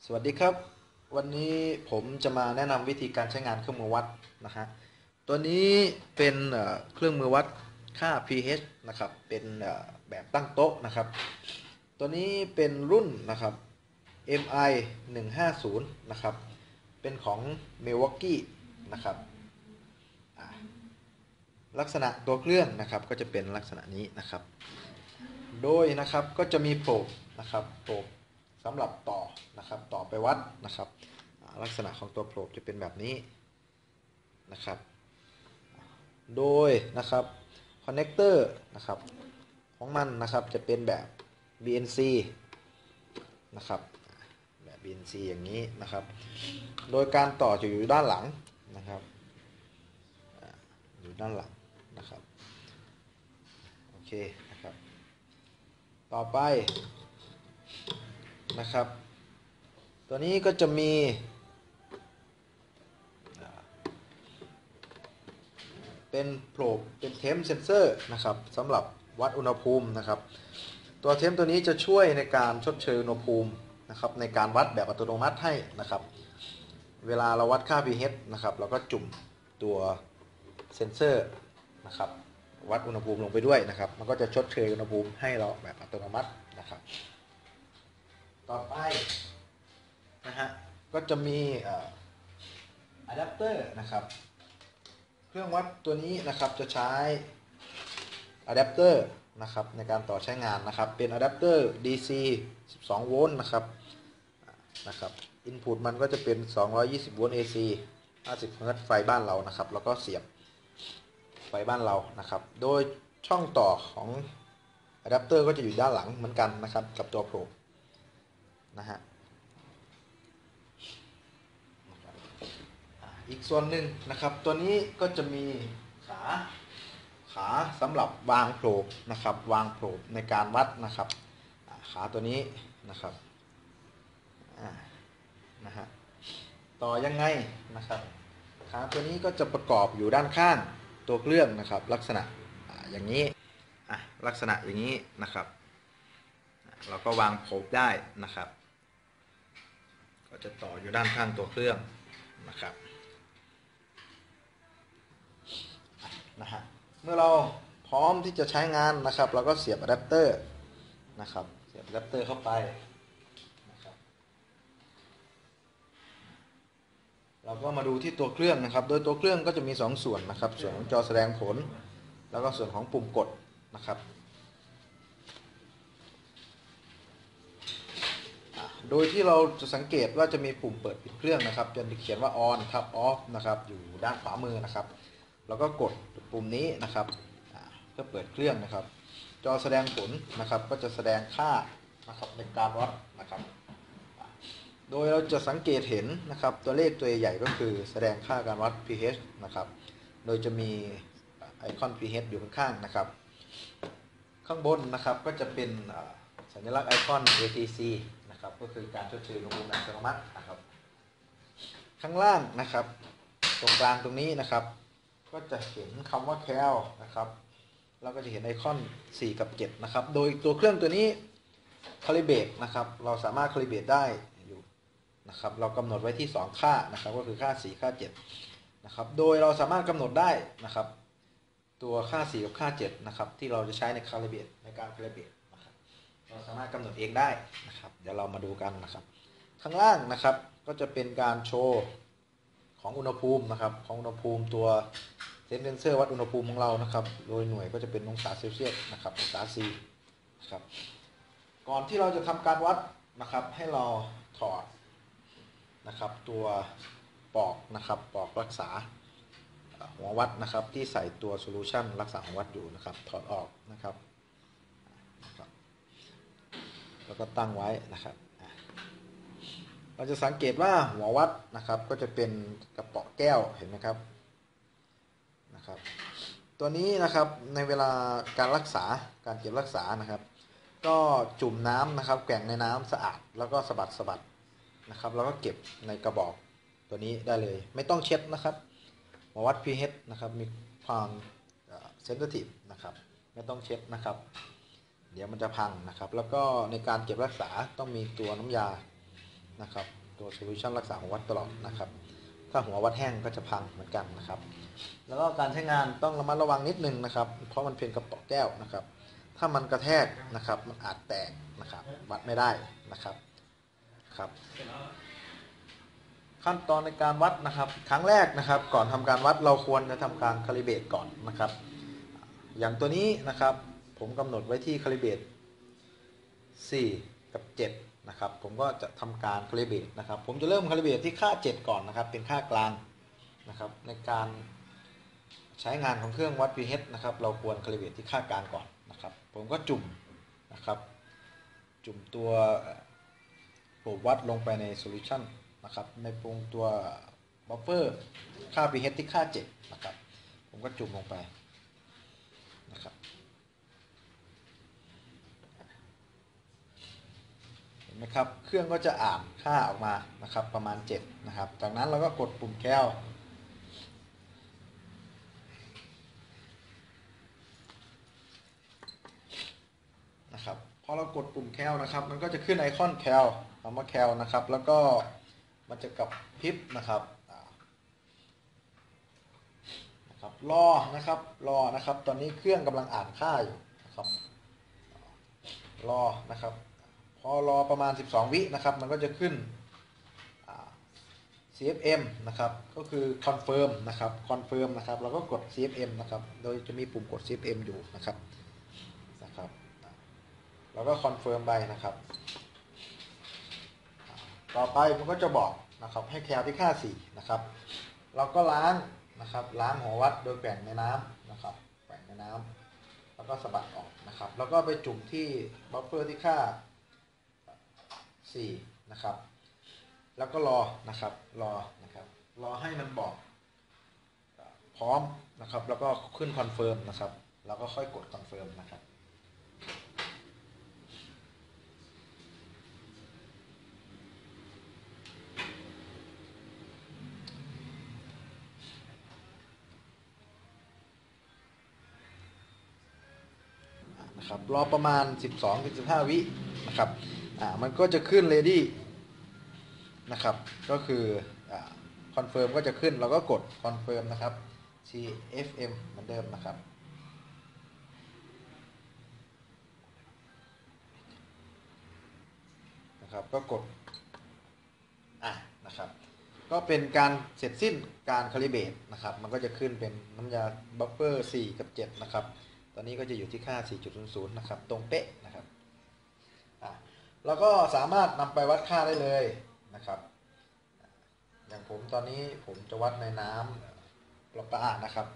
สวัสดีครับวันนี้ผมจะมาแนะนำวิธีการใช้งานเครื่องมือวัดนะฮะตัวนี้เป็นเครื่องมือวัดค่า pH นะครับเป็นแบบตั้งโต๊ะนะครับตัวนี้เป็นรุ่นนะครับ MI 150นะครับเป็นของ Milwaukee นะครับลักษณะตัวเครื่องนะครับก็จะเป็นลักษณะนี้นะครับโดยนะครับก็จะมีโปรบนะครับโปรบสำหรับต่อนะครับต่อไปวัดนะครับลักษณะของตัวโปรบจะเป็นแบบนี้นะครับโดยนะครับคอนเนคเตอร์นะครับของมันนะครับจะเป็นแบบ BNC นะครับแบบ BNC อย่างนี้นะครับโดยการต่อจะอยู่ด้านหลังนะครับอยู่ด้านหลังนะครับโอเคนะครับต่อไปนะครับตัวนี้ก็จะมีเป็นโปรบเป็นเทมเซนเซอร์นะครับสำหรับวัดอุณหภูมินะครับตัวเทมตัวนี้จะช่วยในการชดเชยอุณหภูมินะครับในการวัดแบบอัตโนมัติให้นะครับเวลาเราวัดค่า pH นะครับเราก็จุ่มตัวเซนเซอร์นะครับวัดอุณหภูมิลงไปด้วยนะครับมันก็จะชดเชยอุณหภูมิให้เราแบบอัตโนมัตินะครับต่อไปนะฮะก็จะมีอะแดปเตอร์นะครับเครื่องวัดตัวนี้นะครับจะใช้อะแดปเตอร์นะครับในการต่อใช้งานนะครับเป็นอะแดปเตอร์ DC 12 โวลต์นะครับอินพุตมันก็จะเป็น220 โวลต์ AC 50 เฮิรตซ์ไฟบ้านเรานะครับแล้วก็เสียบไฟบ้านเรานะครับโดยช่องต่อของอะแดปเตอร์ก็จะอยู่ด้านหลังเหมือนกันนะครับกับตัวโปรนะฮะอีกส่วนหนึ่งนะครับตัวนี้ก็จะมีขาขาสำหรับวางโผล่นะครับวางโผล่ในการวัดนะครับขาตัวนี้นะครับนะฮะต่อยังไงนะครับขาตัวนี้ก็จะประกอบอยู่ด้านข้างตัวเครื่องนะครับลักษณะอย่างนี้ลักษณะอย่างนี้นะครับเราก็วางโผล่ได้นะครับก็จะต่ออยู่ด้านข้างตัวเครื่องนะครับเมื่อเราพร้อมที่จะใช้งานนะครับเราก็เสียบอะแดปเตอร์นะครับเสียบอะแดปเตอร์เข้าไปนะครับเราก็มาดูที่ตัวเครื่องนะครับโดยตัวเครื่องก็จะมี2ส่วนนะครับส่วนของจอแสดงผลแล้วก็ส่วนของปุ่มกดนะครับโดยที่เราจะสังเกตว่าจะมีปุ่มเปิดปิดเครื่องนะครับจะเขียนว่า on ครับ off นะครับอยู่ด้านขวามือนะครับแล้วก็กดปุ่มนี้นะครับเพื่อเปิดเครื่องนะครับจอแสดงผลนะครับก็จะแสดงค่านะครับในการวัดนะครับโดยเราจะสังเกตเห็นนะครับตัวเลขตัวใหญ่ก็คือแสดงค่าการวัด pH นะครับโดยจะมีไอคอน pH อยู่ข้างๆนะครับข้างบนนะครับก็จะเป็นสัญลักษณ์ไอคอน ATC นะครับก็คือการชดเชยอุณหภูมิอัตโนมัตินะครับข้างล่างนะครับตรงกลางตรงนี้นะครับก็จะเห็นคำว่า cal นะครับเราก็จะเห็นไอคอน4กับ7นะครับโดยตัวเครื่องตัวนี้คาลิเบรตนะครับเราสามารถคาลิเบรตได้อยู่นะครับเรากำหนดไว้ที่2ค่านะครับก็คือค่า4ค่า7นะครับโดยเราสามารถกำหนดได้นะครับตัวค่า4กับค่า7นะครับที่เราจะใช้ในคาลิเบรตในการคาลิเบรตนะครับเราสามารถกำหนดเองได้นะครับเดี๋ยวเรามาดูกันนะครับข้างล่างนะครับก็จะเป็นการโชว์ของอุณหภูมินะครับของอุณหภูมิตัวเซนเซอร์วัดอุณหภูมิของเรานะครับโดยหน่วยก็จะเป็นองศาเซลเซียสนะครับองศาซีนะครับก่อนที่เราจะทำการวัดนะครับให้เราถอดนะครับตัวปอกนะครับปอกรักษาหัววัดนะครับที่ใส่ตัวโซลูชันรักษาหัววัดอยู่นะครับถอดออกนะครับแล้วก็ตั้งไว้นะครับเราจะสังเกตว่าหัววัดนะครับก็จะเป็นกระเป๋าแก้วเห็นไหมครับตัวนี้นะครับในเวลาการรักษาการเก็บรักษานะครับก็จุ่มน้ำนะครับแกว่งในน้ำสะอาดแล้วก็สะบัดนะครับแล้วก็เก็บในกระบอกตัวนี้ได้เลยไม่ต้องเช็ดนะครับหัววัด pH นะครับมีความเซนซิทีฟนะครับไม่ต้องเช็ดนะครับเดี๋ยวมันจะพังนะครับแล้วก็ในการเก็บรักษาต้องมีตัวน้ำยานะครับตัวโซลูชันรักษาหัววัดตลอดนะครับถ้าหัววัดแห้งก็จะพังเหมือนกันนะครับแล้วก็การใช้งานต้องระมัดระวังนิดนึงนะครับเพราะมันเป็นกระป๋องแก้วนะครับถ้ามันกระแทกนะครับมันอาจแตกนะครับวัดไม่ได้นะครับขั้นตอนในการวัดนะครับครั้งแรกนะครับก่อนทำการวัดเราควรจะทำการคาลิเบรตก่อนนะครับอย่างตัวนี้นะครับผมกำหนดไว้ที่คาลิเบรต4 กับ 7นะครับผมก็จะทำการคาลิเบรตนะครับผมจะเริ่มคาลิเบรตที่ค่า7ก่อนนะครับเป็นค่ากลางนะครับในการใช้งานของเครื่องวัด pH นะครับเราควรคาลิเบรตที่ค่ากลางก่อนนะครับผมก็จุ่มนะครับจุ่มตัวโปรบวัดลงไปในโซลูชันนะครับในปรุงตัวบัฟเฟอร์ค่า pH ที่ค่า7นะครับผมก็จุ่มลงไปนะครับเห็นไหมครับเครื่องก็จะอ่านค่าออกมานะครับประมาณ7นะครับจากนั้นเราก็กดปุ่มแก้วนะครับพอเรากดปุ่มแคลนะครับมันก็จะขึ้นไอคอนแคลคำว่าแคลนะครับแล้วก็มันจะกระพริบนะครับรอนะครับตอนนี้เครื่องกำลังอ่านค่าอยู่นะครับรอนะครับพอรอประมาณ12วินะครับมันก็จะขึ้นCFM นะครับก็คือ confirm นะครับ confirm นะครับเราก็กด CFM นะครับโดยจะมีปุ่มกด CFM อยู่นะครับเราก็ confirm ไปนะครับต่อไปมันก็จะบอกนะครับให้แคลที่ค่า4นะครับเราก็ล้างนะครับล้างหัววัดโดยแกว่งในน้ำนะครับแกว่งในน้ำแล้วก็สะบัดออกนะครับแล้วก็ไปจุ่มที่บัฟเฟอร์ที่ค่า4นะครับแล้วก็รอนะครับรอให้มันบอกพร้อมนะครับแล้วก็ขึ้นคอนเฟิร์มนะครับแล้วก็ค่อยกดคอนเฟิร์มนะครับรอประมาณ 12-15 วินะครับมันก็จะขึ้น ready นะครับก็คือคอนเฟิร์มก็จะขึ้นเราก็กดคอนเฟิร์มนะครับ CFM เหมือนเดิมนะครับก็กดนะครับก็เป็นการเสร็จสิ้นการคาลิเบรตนะครับมันก็จะขึ้นเป็นน้ำยาบัฟเฟอร์4 กับ 7นะครับตอนนี้ก็จะอยู่ที่ค่า 4.00 นะครับตรงเป๊ะนะครับแล้วก็สามารถนำไปวัดค่าได้เลยนะครับอย่างผมตอนนี้ผมจะวัดในน้ำประปานะครับ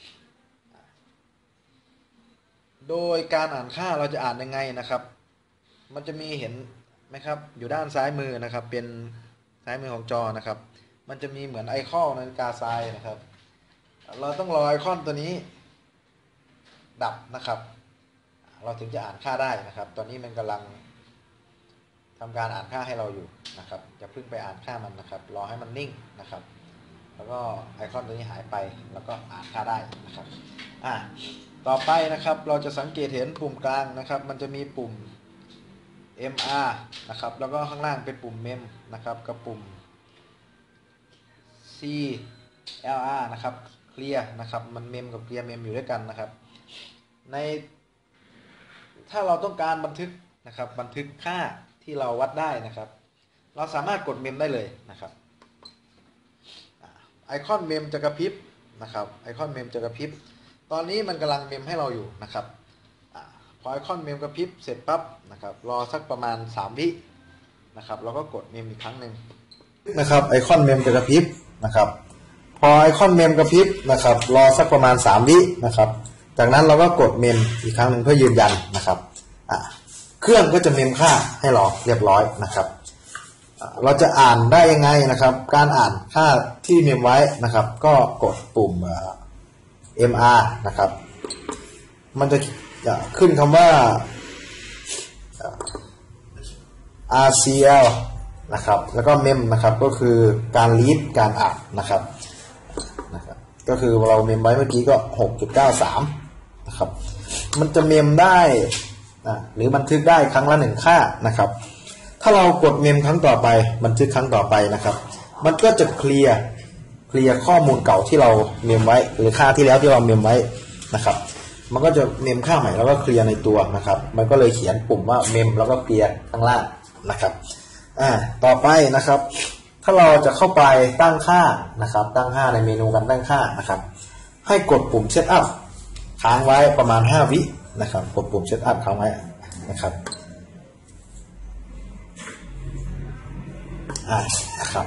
โดยการอ่านค่าเราจะอ่านยังไงนะครับมันจะมีเห็นไหมครับอยู่ด้านซ้ายมือนะครับเป็นซ้ายมือของจอนะครับมันจะมีเหมือนไอคอนนาฬิกาทรายนะครับเราต้องรอไอคอนตัวนี้ดับนะครับเราถึงจะอ่านค่าได้นะครับตอนนี้มันกำลังทำการอ่านค่าให้เราอยู่นะครับอย่าเพิ่งไปอ่านค่ามันนะครับรอให้มันนิ่งนะครับแล้วก็ไอคอนตัวนี้หายไปแล้วก็อ่านค่าได้นะครับต่อไปนะครับเราจะสังเกตเห็นปุ่มกลางนะครับมันจะมีปุ่ม MR นะครับแล้วก็ข้างล่างเป็นปุ่ม MEM นะครับกับปุ่ม CLR นะครับเคลียร์นะครับมัน MEM กับเคลียร์ MEM อยู่ด้วยกันนะครับถ้าเราต้องการบันทึกนะครับบันทึกค่าที่เราวัดได้นะครับเราสามารถกดเมมได้เลยนะครับไอคอนเมมจะกระพริบนะครับไอคอนเมมจะกระพริบตอนนี้มันกำลังเมมให้เราอยู่นะครับพอไอคอนเมมกระพริบเสร็จปั๊บนะครับรอสักประมาณ3 วินะครับเราก็กดเมมอีกครั้งหนึ่งนะครับไอคอนเมมจะกระพริบนะครับพอไอคอนเมมกระพริบนะครับรอสักประมาณ3 วินะครับจากนั้นเราก็กดเมมอีกครั้งหนึ่งเพื่อยืนยันนะครับเครื่องก็จะเมมค่าให้เราเรียบร้อยนะครับเราจะอ่านได้ยังไงนะครับการอ่านค่าที่เมมไว้นะครับก็กดปุ่มMR นะครับมันจะขึ้นคำว่า RCL นะครับแล้วก็เมมนะครับก็คือการรีดการอ่านนะครับก็คือเราเมมไว้เมื่อกี้ก็ 6.93 นะครับมันจะเมมได้หรือบันทึกได้ครั้งละ1 ค่านะครับถ้าเรากดเมมครั้งต่อไปบันทึกครั้งต่อไปนะครับมันก็จะเคลียร์ข้อมูลเก่าที่เราเมมไว้หรือค่าที่แล้วที่เราเมมไว้นะครับมันก็จะเมมค่าใหม่แล้วก็เคลียร์ในตัวนะครับมันก็เลยเขียนปุ่มว่าเมมแล้วก็เคลียร์ข้างล่างนะครับต่อไปนะครับถ้าเราจะเข้าไปตั้งค่านะครับตั้งค่าในเมนูการตั้งค่านะครับให้กดปุ่มเซตอัพค้างไว้ประมาณ5วินะครับกดปุ่มเซตอัพค้างไว้นะครับนะครับ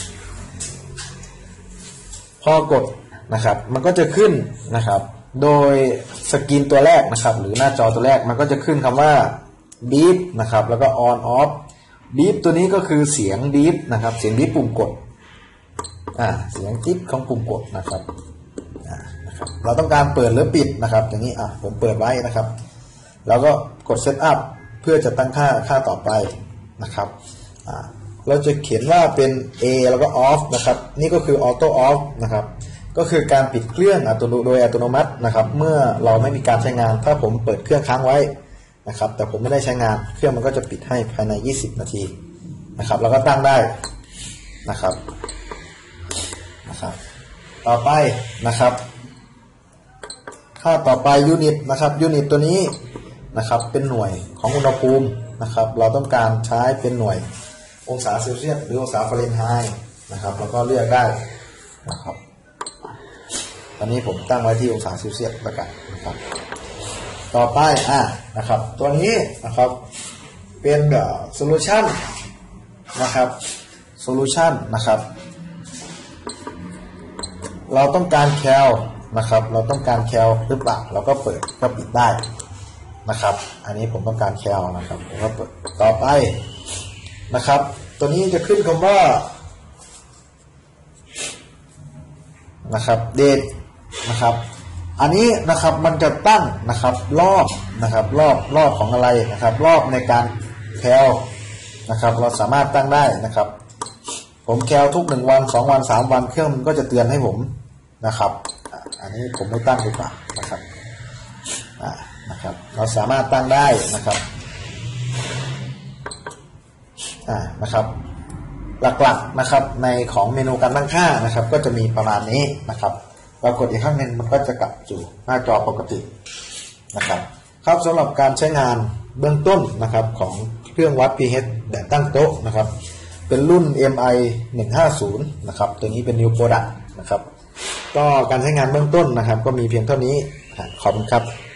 พอกดนะครับมันก็จะขึ้นนะครับโดยสกรีนตัวแรกนะครับหรือหน้าจอตัวแรกมันก็จะขึ้นคำว่า beep นะครับแล้วก็ on off beep ตัวนี้ก็คือเสียง beep นะครับเสียง beep ปุ่มกดเสียงติ๊บของปุ่มกดนะครับเราต้องการเปิดหรือปิดนะครับอย่างนี้ผมเปิดไว้นะครับแล้วก็กด set up เพื่อจะตั้งค่าต่อไปนะครับเราจะเขียนว่าเป็น A แล้วก็ off นะครับนี่ก็คือ auto off นะครับก็คือการปิดเครื่องโดยอัตโนมัตินะครับเมื่อเราไม่มีการใช้งานถ้าผมเปิดเครื่องค้างไว้นะครับแต่ผมไม่ได้ใช้งานเครื่องมันก็จะปิดให้ภายใน20นาทีนะครับแล้วก็ตั้งได้นะครับต่อไปนะครับค่าต่อไปยูนิตนะครับยูนิตตัวนี้นะครับเป็นหน่วยของอุณหภูมินะครับเราต้องการใช้เป็นหน่วยองศาเซลเซียสหรือองศาฟาเรนไฮต์นะครับแล้วก็เลือกได้นะครับตอนนี้ผมตั้งไว้ที่องศาเซลเซียสแล้วกันนะครับต่อไปนะครับตัวนี้นะครับเป็นโซลูชันนะครับโซลูชันนะครับเราต้องการแคลนะครับเราต้องการแคลหรือเปล่าเราก็เปิดก็ปิดได้นะครับอันนี้ผมต้องการแคลนะครับผมก็เปิดต่อไปนะครับตัวนี้จะขึ้นคำว่านะครับเดทนะครับอันนี้นะครับมันจะตั้งนะครับรอบนะครับรอบของอะไรนะครับรอบในการแคลนะครับเราสามารถตั้งได้นะครับผมแคลทุก1วัน2วัน3วันเครื่องมันก็จะเตือนให้ผมนะครับอันนี้ผมไม่ตั้งดีกว่านะครับเราสามารถตั้งได้นะครับนะครับหลักๆนะครับในของเมนูการตั้งค่านะครับก็จะมีประมาณนี้นะครับเรากดอีกครั้งหนึ่งมันก็จะกลับสู่หน้าจอปกตินะครับครับสำหรับการใช้งานเบื้องต้นนะครับของเครื่องวัด pH แบบตั้งโต๊ะนะครับเป็นรุ่น MI 150นะครับตัวนี้เป็น New Product นะครับก็การใช้งานเบื้องต้นนะครับก็มีเพียงเท่านี้ขอบคุณครับ